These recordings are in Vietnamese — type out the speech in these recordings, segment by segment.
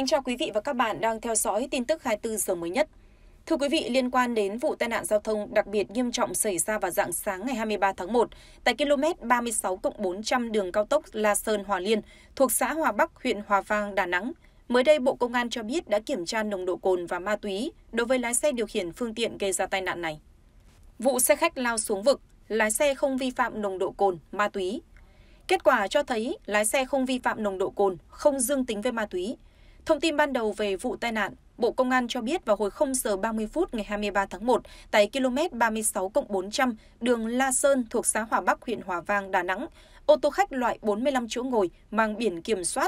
Kính chào quý vị và các bạn đang theo dõi tin tức 24 giờ mới nhất. Thưa quý vị, liên quan đến vụ tai nạn giao thông đặc biệt nghiêm trọng xảy ra vào rạng sáng ngày 23 tháng 1 tại km 36+400 đường cao tốc La Sơn - Hòa Liên thuộc xã Hòa Bắc, huyện Hòa Vang, Đà Nẵng, mới đây Bộ Công an cho biết đã kiểm tra nồng độ cồn và ma túy đối với lái xe điều khiển phương tiện gây ra tai nạn này. Vụ xe khách lao xuống vực, lái xe không vi phạm nồng độ cồn, ma túy. Kết quả cho thấy lái xe không vi phạm nồng độ cồn, không dương tính với ma túy. Thông tin ban đầu về vụ tai nạn, Bộ Công an cho biết vào hồi 0 giờ 30 phút ngày 23 tháng 1 tại km 36+400 đường La Sơn thuộc xã Hòa Bắc, huyện Hòa Vang, Đà Nẵng, ô tô khách loại 45 chỗ ngồi mang biển kiểm soát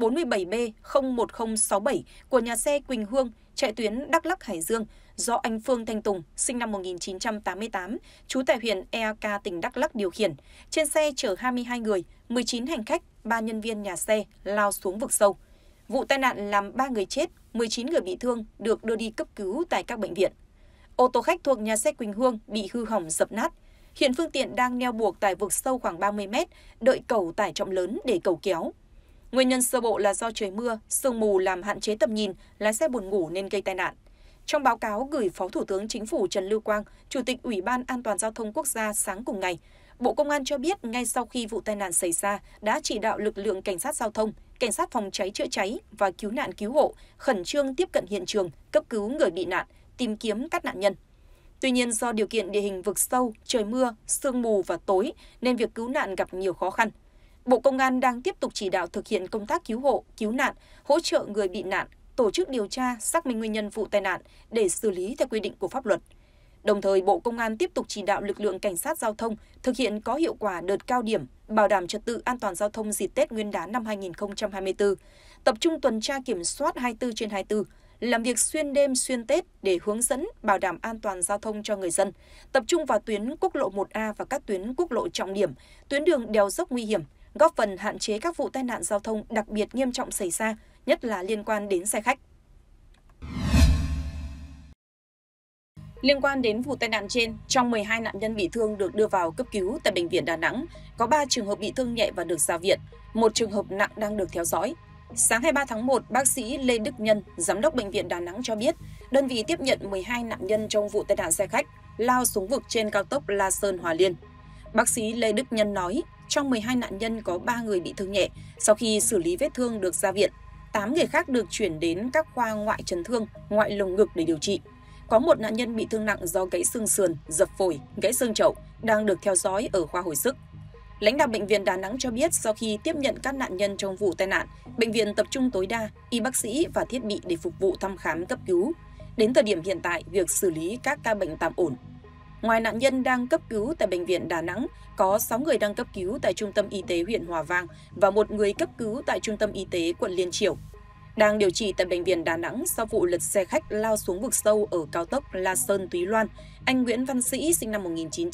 47B01067 của nhà xe Quỳnh Hương chạy tuyến Đắk Lắk - Hải Dương do anh Phương Thanh Tùng, sinh năm 1988, trú tại huyện Eak, tỉnh Đắk Lắk điều khiển. Trên xe chở 22 người, 19 hành khách, 3 nhân viên nhà xe lao xuống vực sâu. Vụ tai nạn làm 3 người chết, 19 người bị thương được đưa đi cấp cứu tại các bệnh viện. Ô tô khách thuộc nhà xe Quỳnh Hương bị hư hỏng dập nát. Hiện phương tiện đang neo buộc tại vực sâu khoảng 30 mét, đợi cẩu tải trọng lớn để cẩu kéo. Nguyên nhân sơ bộ là do trời mưa, sương mù làm hạn chế tầm nhìn, lái xe buồn ngủ nên gây tai nạn. Trong báo cáo gửi Phó Thủ tướng Chính phủ Trần Lưu Quang, Chủ tịch Ủy ban An toàn Giao thông Quốc gia sáng cùng ngày, Bộ Công an cho biết ngay sau khi vụ tai nạn xảy ra đã chỉ đạo lực lượng cảnh sát giao thông, cảnh sát phòng cháy chữa cháy và cứu nạn cứu hộ khẩn trương tiếp cận hiện trường, cấp cứu người bị nạn, tìm kiếm các nạn nhân. Tuy nhiên do điều kiện địa hình vực sâu, trời mưa, sương mù và tối nên việc cứu nạn gặp nhiều khó khăn. Bộ Công an đang tiếp tục chỉ đạo thực hiện công tác cứu hộ, cứu nạn, hỗ trợ người bị nạn, tổ chức điều tra, xác minh nguyên nhân vụ tai nạn để xử lý theo quy định của pháp luật. Đồng thời, Bộ Công an tiếp tục chỉ đạo lực lượng cảnh sát giao thông thực hiện có hiệu quả đợt cao điểm bảo đảm trật tự an toàn giao thông dịp Tết Nguyên đán năm 2024, tập trung tuần tra kiểm soát 24/24, làm việc xuyên đêm xuyên Tết để hướng dẫn bảo đảm an toàn giao thông cho người dân, tập trung vào tuyến quốc lộ 1A và các tuyến quốc lộ trọng điểm, tuyến đường đèo dốc nguy hiểm, góp phần hạn chế các vụ tai nạn giao thông đặc biệt nghiêm trọng xảy ra, nhất là liên quan đến xe khách. Liên quan đến vụ tai nạn trên, trong 12 nạn nhân bị thương được đưa vào cấp cứu tại bệnh viện Đà Nẵng, có 3 trường hợp bị thương nhẹ và được ra viện, 1 trường hợp nặng đang được theo dõi. Sáng 23 tháng 1, bác sĩ Lê Đức Nhân, giám đốc bệnh viện Đà Nẵng cho biết, đơn vị tiếp nhận 12 nạn nhân trong vụ tai nạn xe khách lao xuống vực trên cao tốc La Sơn - Hòa Liên. Bác sĩ Lê Đức Nhân nói, trong 12 nạn nhân có 3 người bị thương nhẹ, sau khi xử lý vết thương được ra viện, 8 người khác được chuyển đến các khoa ngoại chấn thương, ngoại lồng ngực để điều trị. Có 1 nạn nhân bị thương nặng do gãy xương sườn, dập phổi, gãy xương chậu, đang được theo dõi ở khoa hồi sức. Lãnh đạo bệnh viện Đà Nẵng cho biết sau khi tiếp nhận các nạn nhân trong vụ tai nạn, bệnh viện tập trung tối đa y bác sĩ và thiết bị để phục vụ thăm khám cấp cứu. Đến thời điểm hiện tại, việc xử lý các ca bệnh tạm ổn. Ngoài nạn nhân đang cấp cứu tại bệnh viện Đà Nẵng, có 6 người đang cấp cứu tại Trung tâm Y tế huyện Hòa Vang và 1 người cấp cứu tại Trung tâm Y tế quận Liên Chiểu. Đang điều trị tại bệnh viện Đà Nẵng sau vụ lật xe khách lao xuống vực sâu ở cao tốc La Sơn - Túy Loan, anh Nguyễn Văn Sĩ sinh năm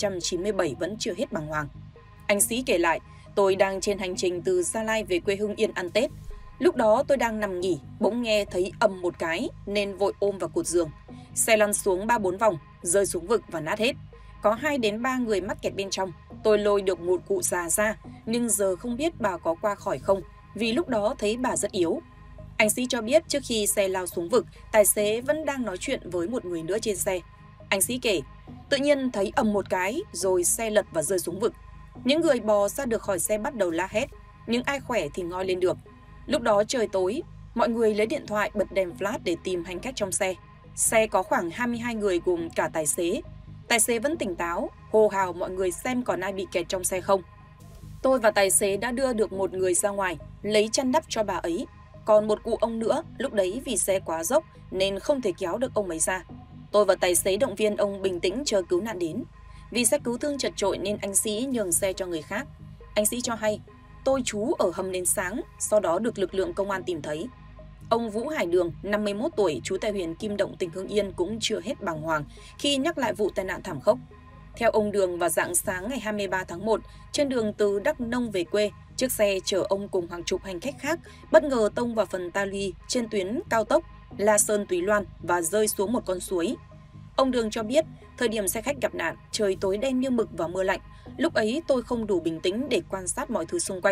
1997 vẫn chưa hết bàng hoàng. Anh Sĩ kể lại, tôi đang trên hành trình từ Gia Lai về quê Hưng Yên ăn Tết. Lúc đó tôi đang nằm nghỉ, bỗng nghe thấy ầm một cái nên vội ôm vào cột giường. Xe lăn xuống 3-4 vòng, rơi xuống vực và nát hết. Có 2 đến 3 người mắc kẹt bên trong. Tôi lôi được một cụ già ra, nhưng giờ không biết bà có qua khỏi không, vì lúc đó thấy bà rất yếu. Anh Sĩ cho biết trước khi xe lao xuống vực, tài xế vẫn đang nói chuyện với một người nữa trên xe. Anh Sĩ kể, tự nhiên thấy ầm một cái rồi xe lật và rơi xuống vực. Những người bò ra được khỏi xe bắt đầu la hét, nhưng ai khỏe thì ngoi lên được. Lúc đó trời tối, mọi người lấy điện thoại bật đèn flash để tìm hành khách trong xe. Xe có khoảng 22 người gồm cả tài xế. Tài xế vẫn tỉnh táo, hô hào mọi người xem còn ai bị kẹt trong xe không. Tôi và tài xế đã đưa được một người ra ngoài, lấy chăn đắp cho bà ấy. Còn một cụ ông nữa, lúc đấy vì xe quá dốc nên không thể kéo được ông ấy ra. Tôi và tài xế động viên ông bình tĩnh chờ cứu nạn đến. Vì xe cứu thương chật chội nên anh Sĩ nhường xe cho người khác. Anh Sĩ cho hay, tôi trú ở hầm đến sáng, sau đó được lực lượng công an tìm thấy. Ông Vũ Hải Đường, 51 tuổi, trú tại huyện Kim Động, tỉnh Hưng Yên cũng chưa hết bàng hoàng khi nhắc lại vụ tai nạn thảm khốc. Theo ông Đường, vào rạng sáng ngày 23 tháng 1, trên đường từ Đắk Nông về quê, chiếc xe chở ông cùng hàng chục hành khách khác bất ngờ tông vào phần ta luy trên tuyến cao tốc La Sơn - Túy Loan và rơi xuống một con suối. Ông Đường cho biết, thời điểm xe khách gặp nạn, trời tối đen như mực và mưa lạnh. Lúc ấy tôi không đủ bình tĩnh để quan sát mọi thứ xung quanh.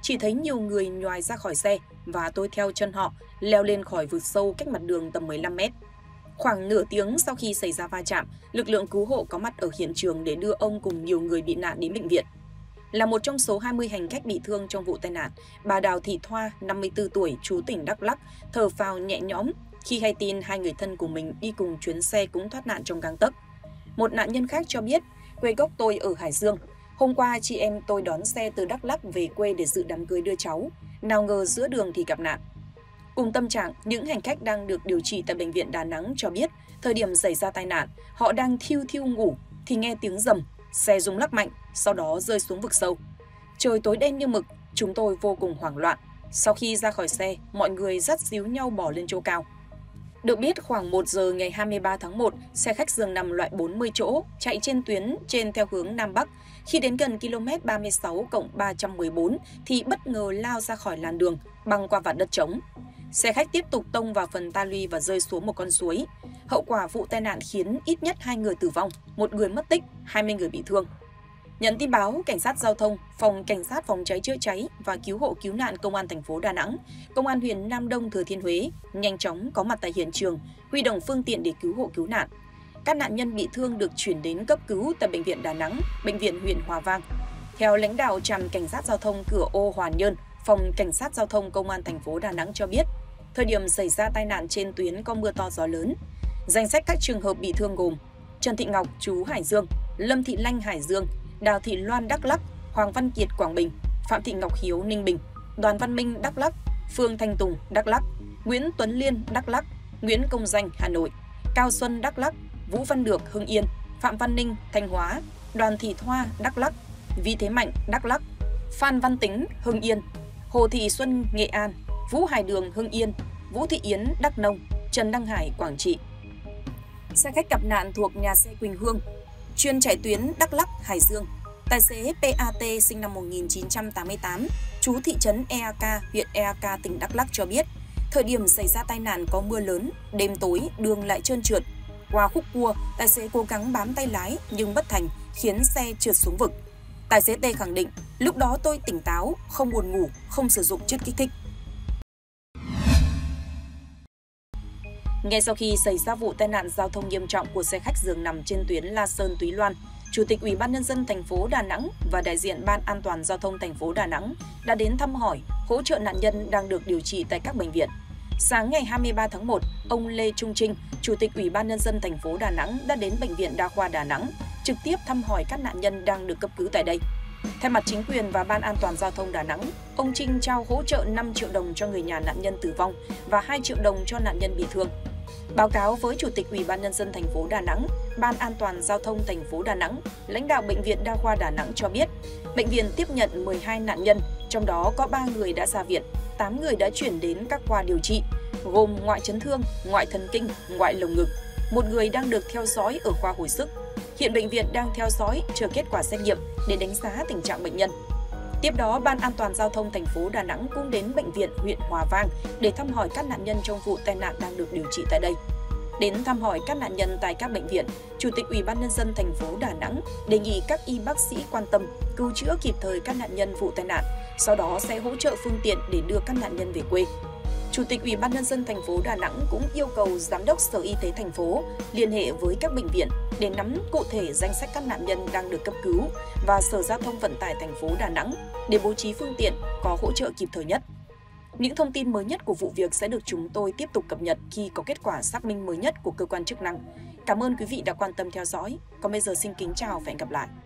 chỉ thấy nhiều người nhoài ra khỏi xe và tôi theo chân họ leo lên khỏi vực sâu cách mặt đường tầm 15 mét. Khoảng nửa tiếng sau khi xảy ra va chạm, lực lượng cứu hộ có mặt ở hiện trường để đưa ông cùng nhiều người bị nạn đến bệnh viện. Là một trong số 20 hành khách bị thương trong vụ tai nạn, bà Đào Thị Thoa, 54 tuổi, trú tỉnh Đắk Lắk, thở phào nhẹ nhõm khi hay tin hai người thân của mình đi cùng chuyến xe cũng thoát nạn trong gang tấc. Một nạn nhân khác cho biết, quê gốc tôi ở Hải Dương. Hôm qua chị em tôi đón xe từ Đắk Lắk về quê để dự đám cưới đưa cháu. Nào ngờ giữa đường thì gặp nạn. Cùng tâm trạng, những hành khách đang được điều trị tại bệnh viện Đà Nẵng cho biết, thời điểm xảy ra tai nạn, họ đang thiu thiu ngủ thì nghe tiếng rầm, xe rung lắc mạnh, sau đó rơi xuống vực sâu. Trời tối đen như mực, chúng tôi vô cùng hoảng loạn. Sau khi ra khỏi xe, mọi người dắt díu nhau bỏ lên chỗ cao. Được biết khoảng 1 giờ ngày 23 tháng 1, xe khách giường nằm loại 40 chỗ chạy trên tuyến trên theo hướng Nam Bắc. Khi đến gần km 36+314 thì bất ngờ lao ra khỏi làn đường, băng qua vạt đất trống. Xe khách tiếp tục tông vào phần ta luy và rơi xuống một con suối. Hậu quả vụ tai nạn khiến ít nhất 2 người tử vong, 1 người mất tích, 20 người bị thương. Nhận tin báo, cảnh sát giao thông, phòng cảnh sát phòng cháy chữa cháy và cứu hộ cứu nạn công an thành phố Đà Nẵng, công an huyện Nam Đông Thừa Thiên Huế nhanh chóng có mặt tại hiện trường, huy động phương tiện để cứu hộ cứu nạn. Các nạn nhân bị thương được chuyển đến cấp cứu tại bệnh viện Đà Nẵng, bệnh viện huyện Hòa Vang. Theo lãnh đạo trạm cảnh sát giao thông Cửa Ô Hòa Nhơn, phòng cảnh sát giao thông công an thành phố Đà Nẵng cho biết, thời điểm xảy ra tai nạn trên tuyến có mưa to gió lớn. Danh sách các trường hợp bị thương gồm Trần Thị Ngọc trú Hải Dương, Lâm Thị Lanh Hải Dương, Đào Thị Loan Đắk Lắk, Hoàng Văn Kiệt Quảng Bình, Phạm Thị Ngọc Hiếu Ninh Bình, Đoàn Văn Minh Đắk Lắk, Phương Thanh Tùng Đắk Lắk, Nguyễn Tuấn Liên Đắk Lắk, Nguyễn Công Danh Hà Nội, Cao Xuân Đắk Lắk, Vũ Văn Được Hưng Yên, Phạm Văn Ninh Thanh Hóa, Đoàn Thị Thoa Đắk Lắk, Vi Thế Mạnh Đắk Lắk, Phan Văn Tính Hưng Yên, Hồ Thị Xuân Nghệ An, Vũ Hải Đường Hưng Yên, Vũ Thị Yến Đắk Nông, Trần Đăng Hải Quảng Trị. Xe khách gặp nạn thuộc nhà xe Quỳnh Hương, chuyên chạy tuyến Đắk Lắk Hải Dương. Tài xế PAT sinh năm 1988, trú thị trấn Eak, huyện Eak, tỉnh Đắk Lắk cho biết, thời điểm xảy ra tai nạn có mưa lớn, đêm tối, đường lại trơn trượt. Qua khúc cua, tài xế cố gắng bám tay lái nhưng bất thành, khiến xe trượt xuống vực. Tài xế T khẳng định, lúc đó tôi tỉnh táo, không buồn ngủ, không sử dụng chất kích thích. Ngay sau khi xảy ra vụ tai nạn giao thông nghiêm trọng của xe khách giường nằm trên tuyến La Sơn - Túy Loan, Chủ tịch Ủy ban nhân dân thành phố Đà Nẵng và đại diện Ban An toàn giao thông thành phố Đà Nẵng đã đến thăm hỏi, hỗ trợ nạn nhân đang được điều trị tại các bệnh viện. Sáng ngày 23 tháng 1, ông Lê Trung Trinh, Chủ tịch Ủy ban nhân dân thành phố Đà Nẵng đã đến bệnh viện Đa khoa Đà Nẵng, trực tiếp thăm hỏi các nạn nhân đang được cấp cứu tại đây. Thay mặt chính quyền và Ban An toàn giao thông Đà Nẵng, ông Trinh trao hỗ trợ 5 triệu đồng cho người nhà nạn nhân tử vong và 2 triệu đồng cho nạn nhân bị thương. Báo cáo với Chủ tịch Ủy ban nhân dân thành phố Đà Nẵng, Ban An toàn giao thông thành phố Đà Nẵng, lãnh đạo bệnh viện Đa khoa Đà Nẵng cho biết, bệnh viện tiếp nhận 12 nạn nhân, trong đó có 3 người đã ra viện, 8 người đã chuyển đến các khoa điều trị, gồm ngoại chấn thương, ngoại thần kinh, ngoại lồng ngực, 1 người đang được theo dõi ở khoa hồi sức. Hiện bệnh viện đang theo dõi chờ kết quả xét nghiệm để đánh giá tình trạng bệnh nhân. Tiếp đó, Ban An toàn giao thông thành phố Đà Nẵng cũng đến bệnh viện huyện Hòa Vang để thăm hỏi các nạn nhân trong vụ tai nạn đang được điều trị tại đây. Đến thăm hỏi các nạn nhân tại các bệnh viện, Chủ tịch Ủy ban nhân dân thành phố Đà Nẵng đề nghị các y bác sĩ quan tâm, cứu chữa kịp thời các nạn nhân vụ tai nạn, sau đó sẽ hỗ trợ phương tiện để đưa các nạn nhân về quê. Chủ tịch Ủy ban nhân dân thành phố Đà Nẵng cũng yêu cầu Giám đốc Sở Y tế thành phố liên hệ với các bệnh viện để nắm cụ thể danh sách các nạn nhân đang được cấp cứu và Sở Giao thông Vận tải thành phố Đà Nẵng để bố trí phương tiện có hỗ trợ kịp thời nhất. Những thông tin mới nhất của vụ việc sẽ được chúng tôi tiếp tục cập nhật khi có kết quả xác minh mới nhất của cơ quan chức năng. Cảm ơn quý vị đã quan tâm theo dõi. Còn bây giờ xin kính chào và hẹn gặp lại.